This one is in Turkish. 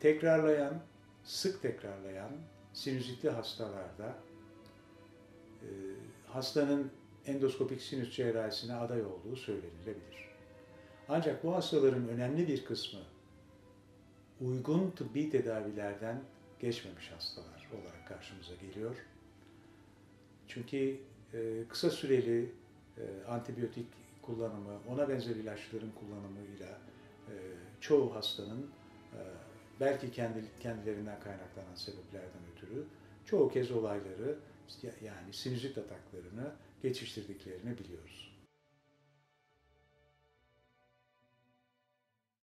tekrarlayan, sık tekrarlayan sinüzitli hastalarda hastanın endoskopik sinüs cerrahisine aday olduğu söylenilebilir. Ancak bu hastaların önemli bir kısmı uygun tıbbi tedavilerden geçmemiş hastalar olarak karşımıza geliyor. Çünkü kısa süreli antibiyotik kullanımı, ona benzer ilaçların kullanımıyla çoğu hastanın belki kendilerinden kaynaklanan sebeplerden ötürü çoğu kez olayları yani sinüzit ataklarını geçiştirdiklerini biliyoruz.